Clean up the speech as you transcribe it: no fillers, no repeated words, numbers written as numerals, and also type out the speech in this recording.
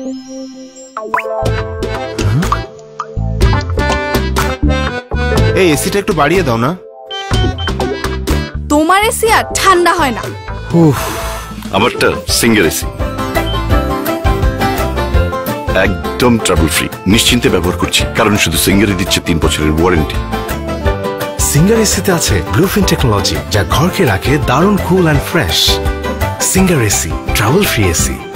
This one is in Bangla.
এই এসিটা একটু বাড়িয়ে দাও না। তোমার এসি আর ঠান্ডা হয় না। আমারটা সিঙ্গেল এসি, একদম ট্রাবল ফ্রি, নিশ্চিন্তে ব্যবহার করছি, কারণ শুধু সিঙ্গারই দিচ্ছে 3 বছরের ওয়ারেন্টি। সিঙ্গার এসিতে আছে ব্লুফিন টেকনোলজি, যা ঘরকে রাখে দারুণ cool and fresh. Singer AC, travel free AC.